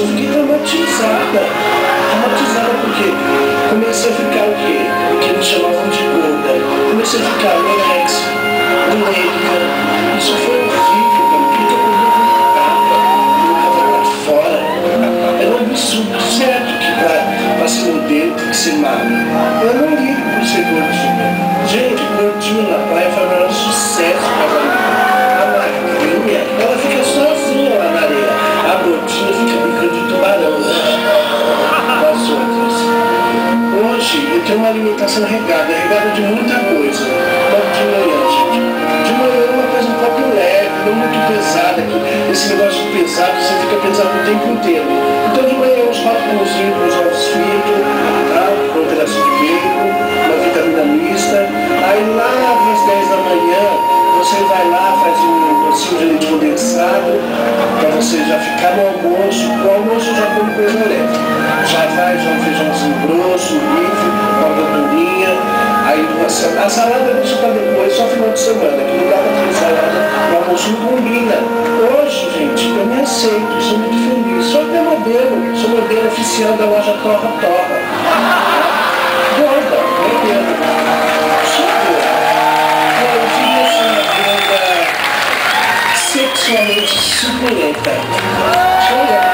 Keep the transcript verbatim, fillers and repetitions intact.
eu fiquei traumatizada. Traumatizada porque comecei a ficar o quê? O que eles chamavam de gorda. Comecei a ficar anorexica, bulímica. Isso foi horrível pra mim, porque eu vomitava, eu vomitava lá fora. Era um absurdo, certo que pra, pra ser modelo tem que ser magro. Eu não ligo por ser gordinha. Gente, gordinha na praia foi o maior sucesso pra mim. A magrinha, ela fica sozinha lá na areia. A gordinha fica brincando de tubarão. Das outras. Hoje eu tenho uma alimentação regada, regada de muita coisa. Logo de manhã, gente. De manhã é uma coisa um pouco leve, não muito pesada. Esse negócio de pesado, você fica pesado o tempo inteiro. Então de manhã uns quatro pãozinhos com os ovos fritos, tá? Com um pedaço de bacon, uma vitamina mista. Aí lá às dez da manhã, você vai lá, faz um docinho de leite condensado, para você já ficar no almoço. No almoço já come coisa leve. Já vai, já um feijãozinho grosso, um bife, uma gordurinha. Aí uma salada. A salada deixa para depois, só final de semana, que não dá para ter salada no almoço, não combina. Hoje, gente, eu me aceito, sou muito feliz. Sou até modelo, sou modelo oficial da loja Torra Torra. Gorda, modelo. Sou gorda. Eu diria assim, uma gorda sexualmente suculenta. Olha,